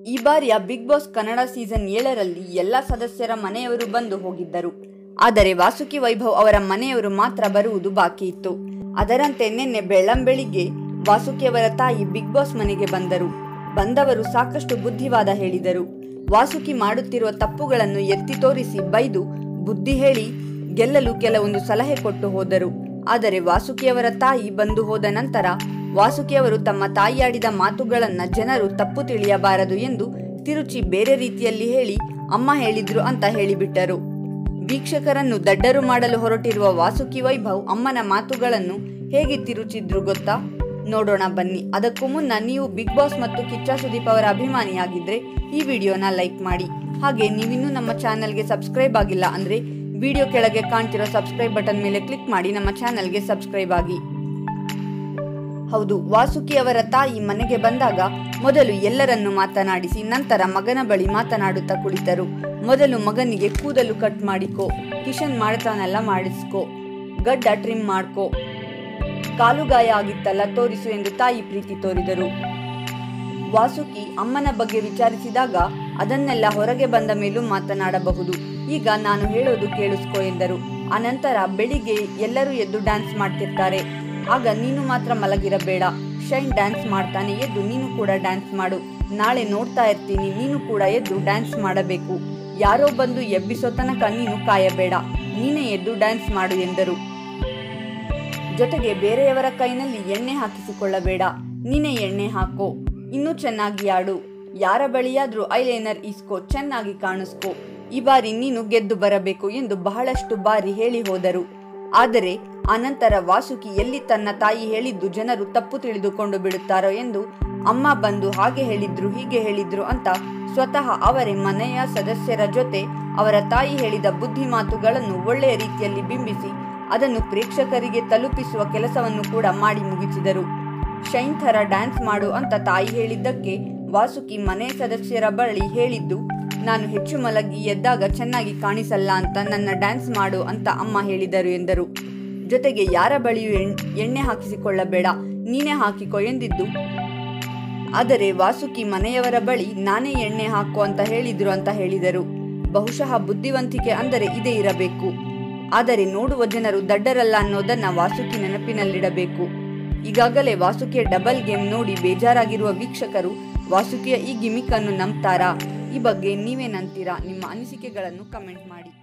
ಈ ಬಾರಿಯ big boss Kannada season 7ರಲ್ಲಿ ಎಲ್ಲ ಸದಸ್ಯರ ಮನೆಯವರು ಬಂದು ಹೋಗಿದ್ದರು. ಆದರೆ ವಾಸುಕಿ ವೈಭವ್ ಅವರ ಮನೆಯವರು ಮಾತ್ರ ಬರುವುದು ಬಾಕಿ ಇತ್ತು. ಅದರಂತೆ ನಿನ್ನೆ ಬೆಳ್ಳಂಬೆಳಿಗ್ಗೆ ವಾಸುಕಿಯವರ ತಾಯಿ ಬಿಗ್ ಬಾಸ್ ಮನೆಗೆ ಬಂದರು. ಬಂದವರು ಸಾಕಷ್ಟು ಬುದ್ಧಿವಾದ ಹೇಳಿದರು. ವಾಸುಕಿ ಮಾಡುತ್ತಿರುವ ತಪ್ಪುಗಳನ್ನು ಎತ್ತಿ ತೋರಿಸಿ ಬೈದು ಬುದ್ಧಿ ಹೇಳಿ ಗೆಲ್ಲಲು ಕೆಲವೊಂದು ಸಲಹೆ ಕೊಟ್ಟು ಹೋದರು. ಆದರೆ ವಾಸುಕಿಯವರ ತಾಯಿ ಬಂದು ಹೋದ ನಂತರ ವಾಸುಕಿಯವರು ತಮ್ಮ ತಾಯಿಯಾಡಿದ ಮಾತುಗಳನ್ನ ಜನರು ತಪ್ಪು ತಿಳಿಯಬಾರದು ಎಂದು ತಿರುಚಿ ಬೇರೆ ರೀತಿಯಲ್ಲಿ ಹೇಳಿ ಅಮ್ಮ ಹೇಳಿದ್ರು ಅಂತ ಹೇಳಿಬಿಟ್ಟರು. ವೀಕ್ಷಕರನ್ನು ದಡ್ಡರು ಮಾಡಲು ಹೊರಟಿರುವ ವಾಸುಕಿ ವೈಭವ್ ಅಮ್ಮನ ಮಾತುಗಳನ್ನು ಹೇಗೆ ತಿರುಚಿದ್ರು ಗೊತ್ತಾ? ನೋಡೋಣ ಬನ್ನಿ. ಅದಕ್ಕೂ ಮುನ್ನ ನೀವು ಬಿಗ್ ಬಾಸ್ ಮತ್ತು ಕಿಚ್ಚ ಸುದೀಪ್ ಅವರ ಅಭಿಮಾನಿಯಾಗಿದ್ರೆ ಈ ವಿಡಿಯೋನ ಲೈಕ್ ಮಾಡಿ. ಹಾಗೆ ನೀವಿನ್ನೂ ನಮ್ಮ ಚಾನೆಲ್ಗೆ ಸಬ್ಸ್ಕ್ರೈಬ್ ಆಗಿಲ್ಲ ಅಂದ್ರೆ ವಿಡಿಯೋ ಕೆಳಗೆ ಕಾಣ್ತಿರೋ ಸಬ್ಸ್ಕ್ರೈಬ್ ಬಟನ್ ಮೇಲೆ ಕ್ಲಿಕ್ ಮಾಡಿ ನಮ್ಮ ಚಾನೆಲ್ಗೆ ಸಬ್ಸ್ಕ್ರೈಬ್ ಆಗಿ. ಹೌದು, ವಾಸುಕಿ ಅವರ ತಾಯಿ ಮನೆಗೆ ಬಂದಾಗ ಮೊದಲು ಎಲ್ಲರನ್ನು ಮಾತನಾಡಿಸಿ ನಂತರ ಮಗನ ಬಳಿ ಮಾತನಾಡುತ್ತಾ ಕುಳಿತರು. ಮೊದಲು ಮಗನಿಗೆ ಕೂದಲು ಕಟ್ ಮಾಡಿಕೋ, ಕಿಶನ್ ಮಾಡ್ತಾನೆಲ್ಲ ಮಾಡಿಸ್ಕೋ, ಗಡ್ಡ ಟ್ರಿಮ್ ಮಾಡ್ಕೋ, ಕಾಲು ಗಾಯ ಆಗಿತ್ತಲ್ಲ ತೋರಿಸು ಎಂದು ತಾಯಿ ಪ್ರೀತಿ ತೋರಿದರು. ವಾಸುಕಿ ಅಮ್ಮನ ಬಗ್ಗೆ ವಿಚಾರಿಸಿದಾಗ ಅದನ್ನೆಲ್ಲ ಹೊರಗೆ ಬಂದ ಮೇಲೂ ಮಾತನಾಡಬಹುದು, ಈಗ ನಾನು ಹೇಳೋದು ಕೇಳಿಸ್ಕೋ ಎಂದರು. ಅನಂತರ ಬೆಳಿಗ್ಗೆ ಎಲ್ಲರೂ ಎದ್ದು ಡ್ಯಾನ್ಸ್ ಮಾಡ್ತಿರ್ತಾರೆ, ಆಗ ನೀನು ಮಾತ್ರ ಮಲಗಿರಬೇಡ, ಶೈನ್ ಡ್ಯಾನ್ಸ್ ಮಾಡ್ತಾನೆ, ಎದ್ದು ನೀನು ಕೂಡ ಡ್ಯಾನ್ಸ್ ಮಾಡು, ನಾಳೆ ನೋಡ್ತಾ ಇರ್ತೀನಿ, ನೀನು ಕೂಡ ಎದ್ದು ಡ್ಯಾನ್ಸ್ ಮಾಡಬೇಕು, ಯಾರೋ ಬಂದು ಎಬ್ಬಿಸೋ ತನಕ ನೀನು ಕಾಯಬೇಡ, ನೀನೇ ಎದ್ದು ಡ್ಯಾನ್ಸ್ ಮಾಡು ಎಂದರು. ಜೊತೆಗೆ ಬೇರೆಯವರ ಕೈನಲ್ಲಿ ಎಣ್ಣೆ ಹಾಕಿಸಿಕೊಳ್ಳಬೇಡ, ನೀನೇ ಎಣ್ಣೆ ಹಾಕೋ, ಇನ್ನೂ ಚೆನ್ನಾಗಿ ಆಡು, ಯಾರ ಬಳಿಯಾದ್ರೂ ಐಲೈನರ್ ಇಸ್ಕೋ, ಚೆನ್ನಾಗಿ ಕಾಣಿಸ್ಕೋ, ಈ ಬಾರಿ ನೀನು ಗೆದ್ದು ಬರಬೇಕು ಎಂದು ಬಹಳಷ್ಟು ಬಾರಿ ಹೇಳಿ ಹೋದರು. ಆದರೆ ಅನಂತರ ವಾಸುಕಿ ಎಲ್ಲಿ ತನ್ನ ತಾಯಿ ಹೇಳಿದ್ದು ಜನರು ತಪ್ಪು ತಿಳಿದುಕೊಂಡು ಬಿಡುತ್ತಾರೋ ಎಂದು ಅಮ್ಮ ಬಂದು ಹಾಗೆ ಹೇಳಿದ್ರು ಹೀಗೆ ಹೇಳಿದ್ರು ಅಂತ ಸ್ವತಃ ಅವರೇ ಮನೆಯ ಸದಸ್ಯರ ಜೊತೆ ಅವರ ತಾಯಿ ಹೇಳಿದ ಬುದ್ಧಿ ಮಾತುಗಳನ್ನು ಒಳ್ಳೆಯ ರೀತಿಯಲ್ಲಿ ಬಿಂಬಿಸಿ ಅದನ್ನು ಪ್ರೇಕ್ಷಕರಿಗೆ ತಲುಪಿಸುವ ಕೆಲಸವನ್ನು ಕೂಡ ಮಾಡಿ ಮುಗಿಸಿದರು. ಶೈನ್ ಥರ ಡ್ಯಾನ್ಸ್ ಮಾಡು ಅಂತ ತಾಯಿ ಹೇಳಿದ್ದಕ್ಕೆ ವಾಸುಕಿ ಮನೆ ಸದಸ್ಯರ ಬಳಿ ಹೇಳಿದ್ದು, ನಾನು ಹೆಚ್ಚು ಮಲಗಿ ಎದ್ದಾಗ ಚೆನ್ನಾಗಿ ಕಾಣಿಸಲ್ಲ ಅಂತ ನನ್ನ ಡ್ಯಾನ್ಸ್ ಮಾಡು ಅಂತ ಅಮ್ಮ ಹೇಳಿದರು ಎಂದರು. ಜೊತೆಗೆ ಯಾರ ಬಳಿಯೂ ಎಣ್ಣೆ ಹಾಕಿಸಿಕೊಳ್ಳಬೇಡ, ನೀನೇ ಹಾಕಿಕೊ ಎಂದಿದ್ದು. ಆದರೆ ವಾಸುಕಿ ಮನೆಯವರ ಬಳಿ ನಾನೇ ಎಣ್ಣೆ ಹಾಕೋ ಅಂತ ಹೇಳಿದ್ರು ಅಂತ ಹೇಳಿದರು. ಬಹುಶಃ ಬುದ್ಧಿವಂತಿಕೆ ಅಂದರೆ ಇದೇ ಇರಬೇಕು. ಆದರೆ ನೋಡುವ ಜನರು ದಡ್ಡರಲ್ಲ ಅನ್ನೋದನ್ನ ವಾಸುಕಿ ನೆನಪಿನಲ್ಲಿಡಬೇಕು. ಈಗಾಗಲೇ ವಾಸುಕಿಯ ಡಬಲ್ ಗೇಮ್ ನೋಡಿ ಬೇಜಾರಾಗಿರುವ ವೀಕ್ಷಕರು ವಾಸುಕಿಯ ಈ ಗಿಮಿಕ್ ಅನ್ನು ನಂಬ್ತಾರಾ? ಈ ಬಗ್ಗೆ ನೀವೇನಂತೀರಾ? ನಿಮ್ಮ ಅನಿಸಿಕೆಗಳನ್ನು ಕಮೆಂಟ್ ಮಾಡಿ.